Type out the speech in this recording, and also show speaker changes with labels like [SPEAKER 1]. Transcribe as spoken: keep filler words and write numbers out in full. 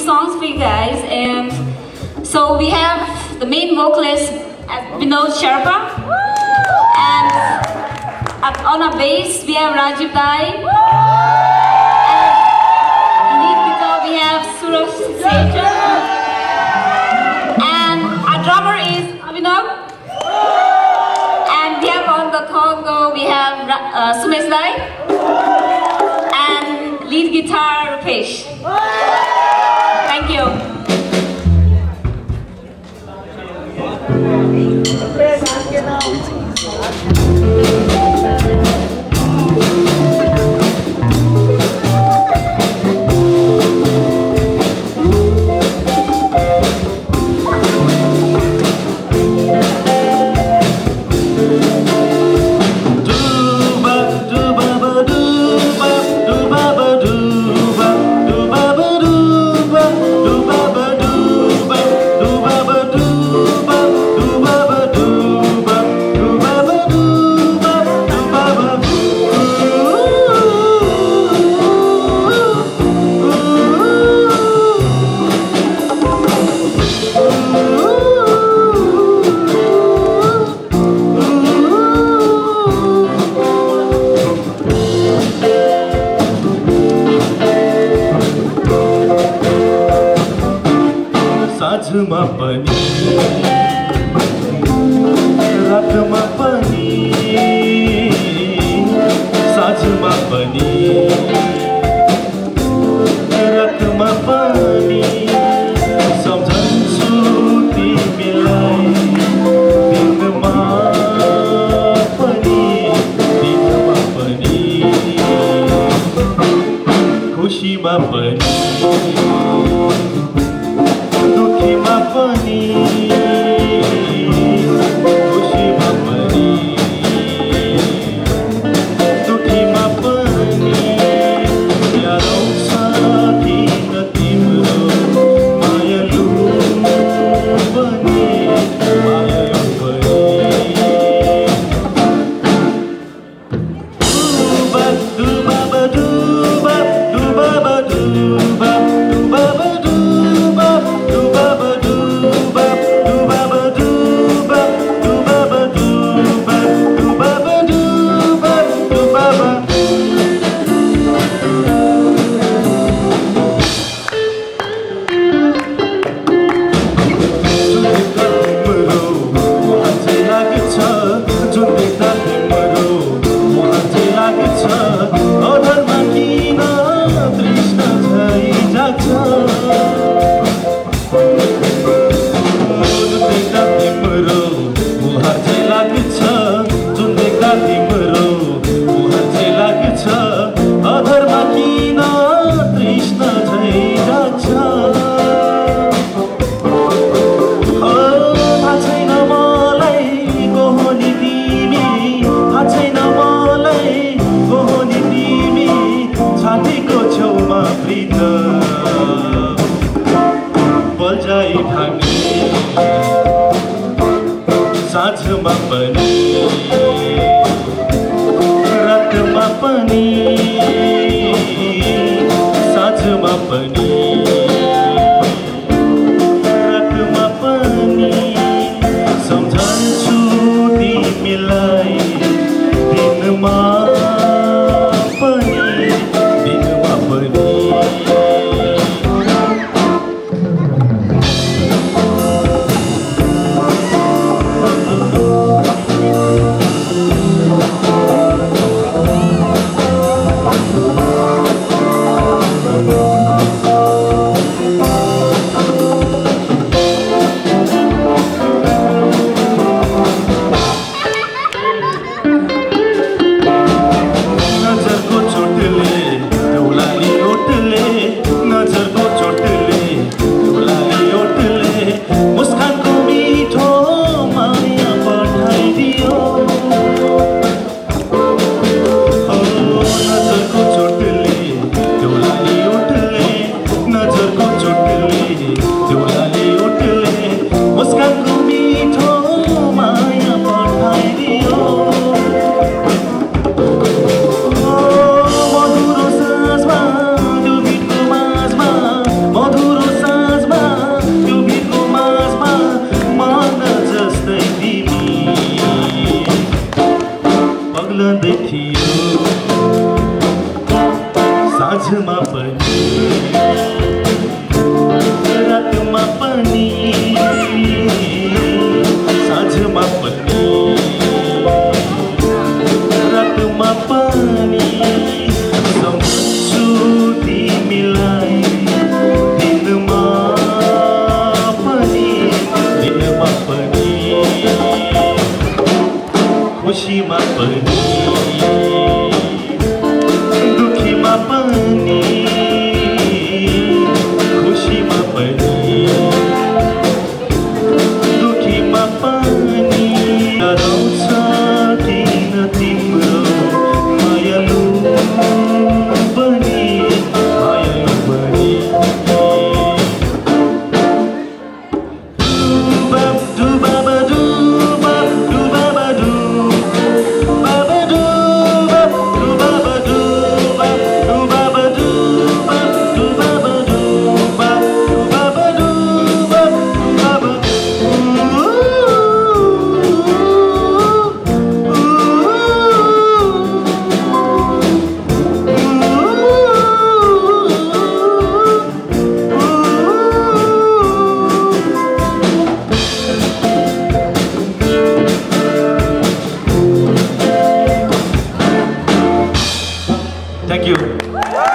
[SPEAKER 1] songs for you guys. And so we have the main vocalist, Vinod Sharpa. And on our bass, we have Rajiv Dai. And lead guitar, we have Sajha. And our drummer is Abhinav. And we have on the conga, we have uh, Sumesh Dai. And lead guitar, Rupesh. Thank you.
[SPEAKER 2] Sajha pani, ratma pani, sajha pani, ratma pani, सम्झन्छु तिमीलाई दिनमा पनि दिनमा पनि खुसीमा पनि दुखीमा पनि खुसीमा पनि दुखीमा पनि याद आउँछ किन तिम्रो मायालु पनि मायालु पनि डुबा डुबा डुबा डुबा डुबा डुबा साँझमा पनि रातमा पनि साँझमा पनि रातमा पनि सम्झन्छु तिमीलाई दिनमा पनि दिनमा पनि साँझमा पनि रातमा पनि साँझमा पनि रातमा पनि सम्झन्छु तिमीलाई दिनमा पनि दिनमा पनि खुसीमा पनि दुखीमा पनि खुसीमा पनि दुखीमा पनि डराउँछ किन तिम्रो मायालु पनि मायालु पनि Thank you.